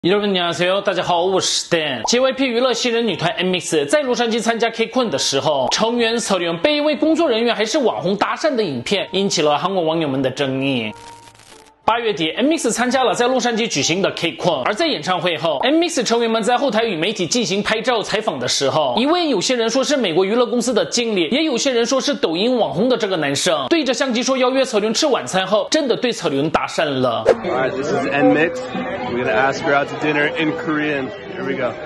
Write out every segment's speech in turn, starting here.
여러분 안녕하세요，大家好，我是 Dan。JYP 娱乐新人女团 MX 在洛杉矶参加 KCON 的时候，成员策略被一位工作人员还是网红搭讪的影片引起了韩国网友们的争议。8月底 ，MX 参加了在洛杉矶举行的 KCON， 而在演唱会后 ，MX 成员们在后台与媒体进行拍照采访的时候，一位有些人说是美国娱乐公司的经理，也有些人说是抖音网红的这个男生，对着相机说邀约策略吃晚餐后，真的对策略搭讪了。 Alright, this is MX. We're gonna ask her out to dinner in Korean. Here we go.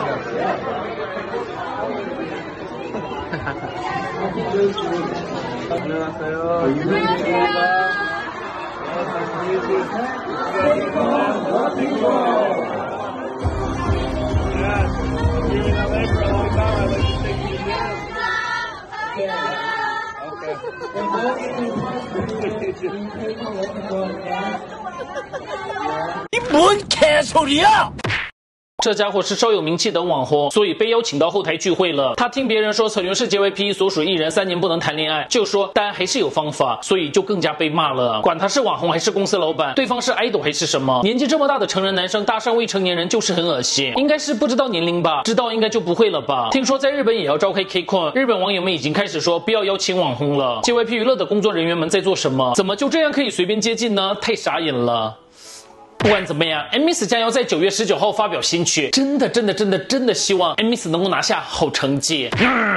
뭔 개소리야! 这家伙是稍有名气的网红，所以被邀请到后台聚会了。他听别人说策略是 JYP 所属艺人3年不能谈恋爱，就说但还是有方法，所以就更加被骂了。管他是网红还是公司老板，对方是 idol 还是什么，年纪这么大的成人男生搭讪未成年人就是很恶心。应该是不知道年龄吧，知道应该就不会了吧。听说在日本也要召开 KCON， 日本网友们已经开始说不要邀请网红了。JYP 娱乐的工作人员们在做什么？怎么就这样可以随便接近呢？太傻眼了。不管怎么样 ，MX 将要在9月19号发表新曲，真的希望 MX 能够拿下好成绩。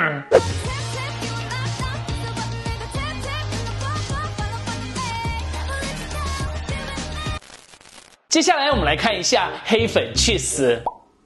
接下来我们来看一下黑粉去死。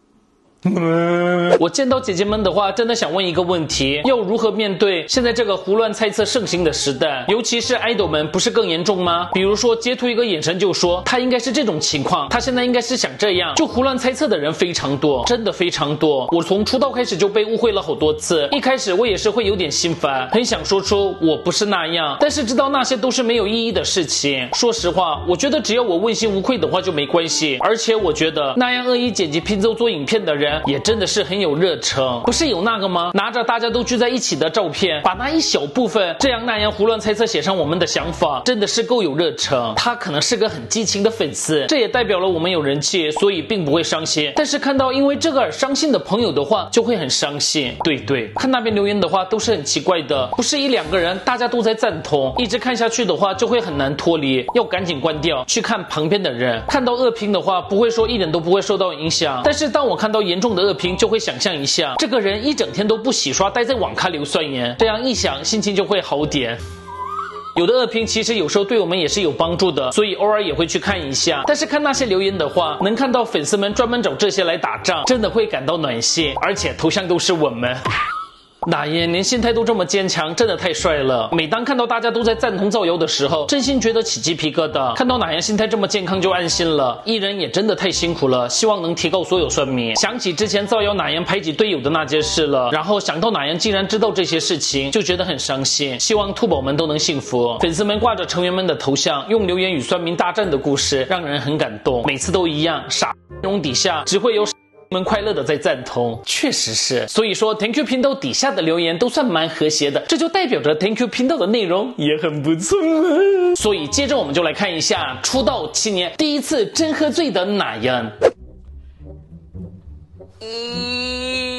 我见到姐姐们的话，真的想问一个问题：要如何面对现在这个胡乱猜测盛行的时代？尤其是 idol 们，不是更严重吗？比如说截图一个眼神就说他应该是这种情况，他现在应该是想这样，就胡乱猜测的人非常多，真的非常多。我从出道开始就被误会了好多次，一开始我也是会有点心烦，很想说出我不是那样，但是知道那些都是没有意义的事情。说实话，我觉得只要我问心无愧的话就没关系，而且我觉得那样恶意剪辑拼凑做影片的人也真的是很有热诚，不是有那个吗？拿着大家都聚在一起的照片，把那一小部分这样那样胡乱猜测写上我们的想法，真的是够有热诚。他可能是个很激情的粉丝，这也代表了我们有人气，所以并不会伤心。但是看到因为这个而伤心的朋友的话，就会很伤心。对，看那边留言的话都是很奇怪的，不是1-2个人大家都在赞同，一直看下去的话就会很难脱离，要赶紧关掉，去看旁边的人。看到恶评的话，不会说一点都不会受到影响，但是当我看到严重的恶评，就会想象一下，这个人一整天都不洗刷，待在网咖流酸盐，这样一想，心情就会好点。有的恶评其实有时候对我们也是有帮助的，所以偶尔也会去看一下。但是看那些留言的话，能看到粉丝们专门找这些来打仗，真的会感到暖心，而且头像都是我们。那言连心态都这么坚强，真的太帅了。每当看到大家都在赞同造谣的时候，真心觉得起鸡皮疙瘩。看到哪言心态这么健康就安心了。艺人也真的太辛苦了，希望能提高所有酸民。想起之前造谣哪言排挤队友的那件事了，然后想到哪言竟然知道这些事情，就觉得很伤心。希望兔宝们都能幸福。粉丝们挂着成员们的头像，用留言与酸民大战的故事，让人很感动。每次都一样，傻容底下只会有们快乐的在赞同，确实是。所以说 Thank you 频道底下的留言都算蛮和谐的，这就代表着 Thank you 频道的内容也很不错。所以接着我们就来看一下出道7年第一次真喝醉的哪样。